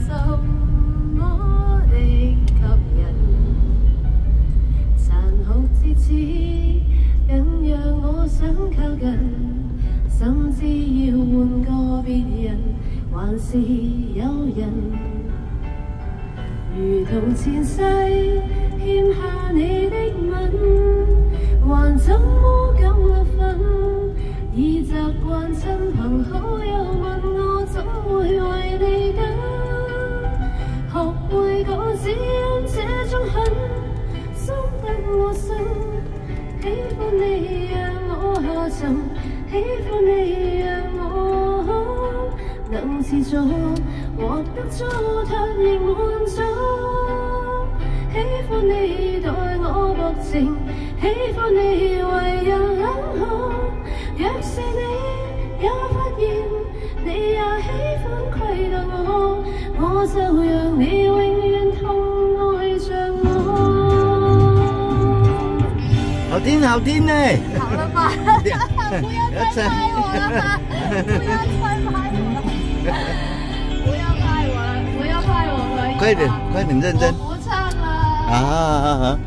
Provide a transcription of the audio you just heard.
什麼的吸引？殘酷至此，更讓我想靠近，甚至要換個別人，還是有人。如同前世欠下你的吻，還怎麼敢立分？已習慣親朋好友問我，怎會為你等？學會講只因這種狠，深得我心。喜歡你讓我下沉，喜歡你讓我能持續獲得糟蹋亦滿足。喜歡你待我薄情，喜歡你為人冷酷。若是你也發現，你也喜歡虧待我，我就讓你永遠痛愛着我。 好聽好聽呢！ 好了吧，不要再拍我了，不要再拍我了，不要拍我了，不要拍我了， 快點快點認真。 我不唱了。 啊。